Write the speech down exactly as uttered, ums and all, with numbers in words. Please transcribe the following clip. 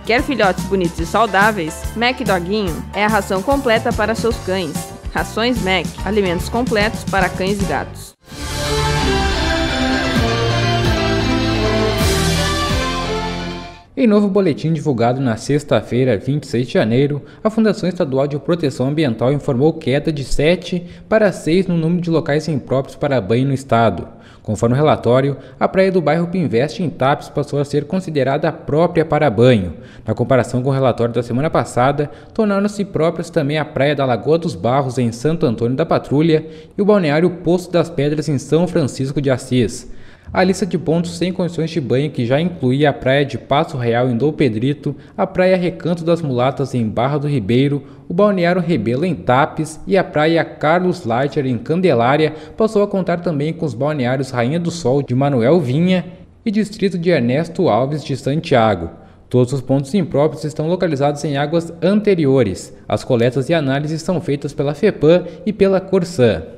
Quer filhotes bonitos e saudáveis? Mac Doguinho é a ração completa para seus cães. Rações Mac, alimentos completos para cães e gatos. Em novo boletim divulgado na sexta-feira, vinte e seis de janeiro, a Fundação Estadual de Proteção Ambiental informou queda de sete para seis no número de locais impróprios para banho no estado. Conforme o relatório, a praia do bairro Pinvest, em Tapes, passou a ser considerada própria para banho. Na comparação com o relatório da semana passada, tornaram-se próprias também a praia da Lagoa dos Barros, em Santo Antônio da Patrulha, e o balneário Poço das Pedras, em São Francisco de Assis. A lista de pontos sem condições de banho, que já incluía a praia de Passo Real em Dom Pedrito, a praia Recanto das Mulatas em Barra do Ribeiro, o balneário Rebelo em Tapes e a praia Carlos Leiter em Candelária, passou a contar também com os balneários Rainha do Sol de Manuel Vinha e Distrito de Ernesto Alves de Santiago. Todos os pontos impróprios estão localizados em águas anteriores. As coletas e análises são feitas pela FEPAM e pela Corsã.